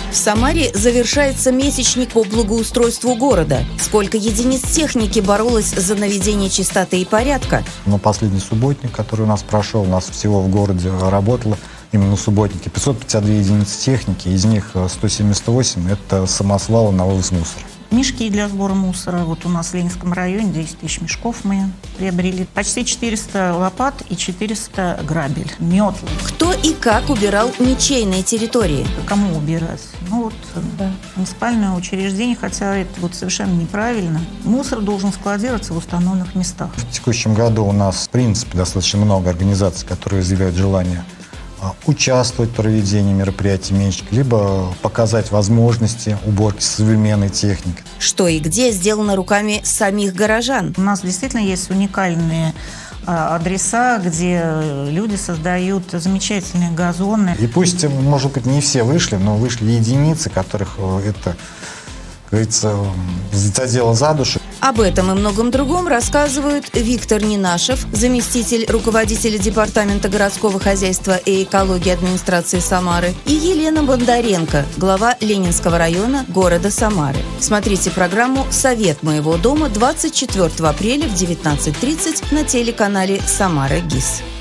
В Самаре завершается месячник по благоустройству города. Сколько единиц техники боролось за наведение чистоты и порядка? Но последний субботник, который у нас прошел, у нас всего в городе работало именно субботники 552 единицы техники, из них 178 – это самосвалы на вывоз мусора. Мешки для сбора мусора. Вот у нас в Ленинском районе 10 тысяч мешков мы приобрели. Почти 400 лопат и 400 грабель, метл. Кто и как убирал ничейные территории? Кому убирать? Ну вот муниципальное учреждение, хотя это вот совершенно неправильно. Мусор должен складироваться в установленных местах. В текущем году у нас, в принципе, достаточно много организаций, которые изъявляют желание участвовать в проведении мероприятий меньшика, либо показать возможности уборки современной техники. Что и где сделано руками самих горожан? У нас действительно есть уникальные адреса, где люди создают замечательные газоны. И пусть, может быть, не все вышли, но вышли единицы, которых это, как говорится, задело за душу. Об этом и многом другом рассказывают Виктор Ненашев, заместитель руководителя Департамента городского хозяйства и экологии администрации Самары, и Елена Бондаренко, глава Ленинского района города Самары. Смотрите программу «Совет моего дома» 24 апреля в 19:30 на телеканале «Самара ГИС».